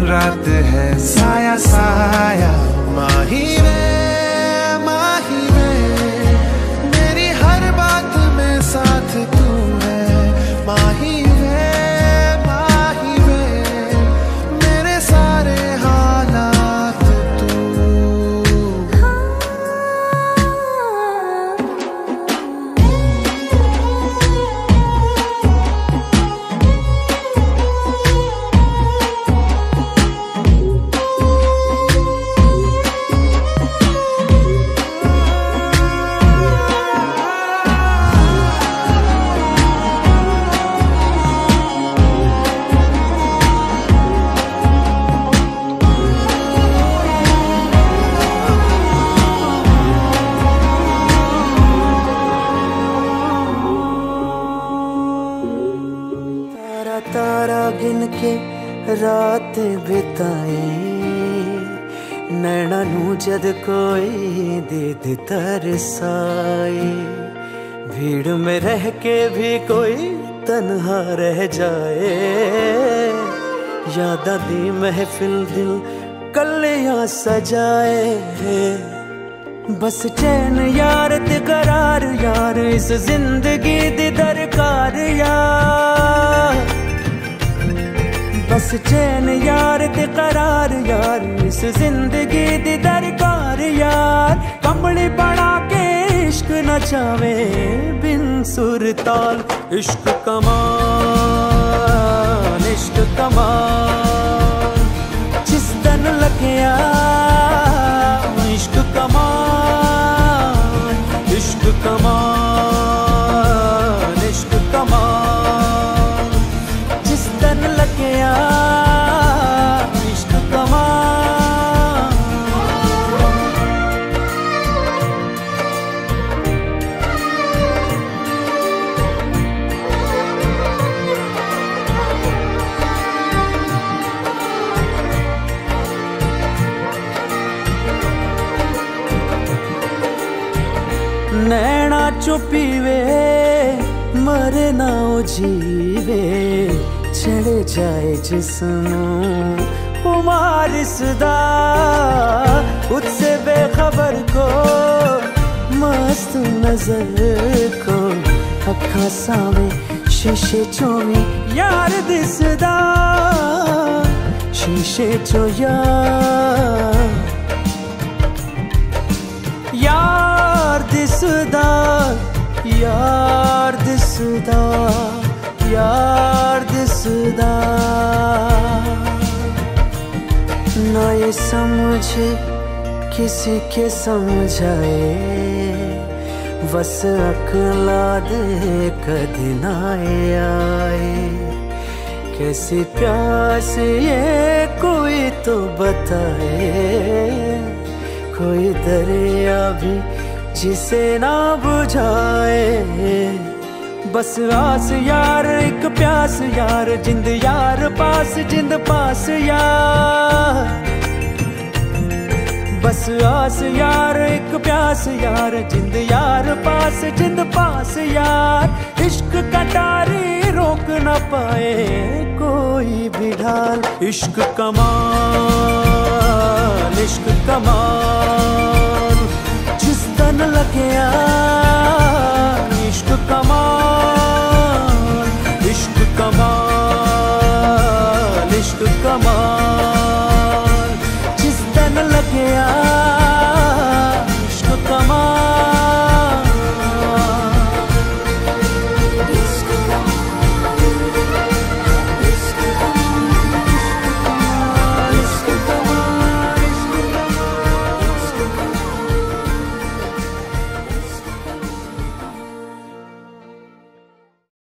रात है साया साया। माही वे मेरी हर बात में साथ तू है। माही वे मेरे सारे हालात तू। रात बिताए नैना नू जद कोई दीद तरसाए। भीड़ में रह के भी कोई तन्हा रह जाए। याद दी महफिल दिल कलियां सजाए। बस चैन यार ते करार यार इस जिंदगी दी दरकार यार। बस चैन यार ते करार यार इस जिंदगी दी दरकार यार। कमली बना के इश्क नचावे बिन सुर ताल। इश्क कमान इश्क कमान जिस दिन लग्या। इश्क कमान इश्क कमान इश्क कमान जिस दिन लग्या। इश्क कमान नैना चुपीवे मरे ना जीवे। चढ़ जाए जिस्मों उमार सदा उससे बेखबर को मस्त नजर को। अखा सावे शीशे चोवी यार दिसदा। शीशे चो यार दिसदा यार दिसदा यार दिसदा। ना ये समझे किसी के समझाए। बस अकला दे कदी ना आए। कैसी प्यास ये कोई तो बताए। कोई दरिया भी जिसे ना बुझाए। बस आस यार एक प्यास यार जिंद यार पास जिंद पास यार। बस आस यार एक प्यास यार जिंद यार पास जिंद पास यार। इश्क कटारी रोक न पाए कोई भी ढाल। इश्क कमाल इश्क कमाल जिस दिन लग्या।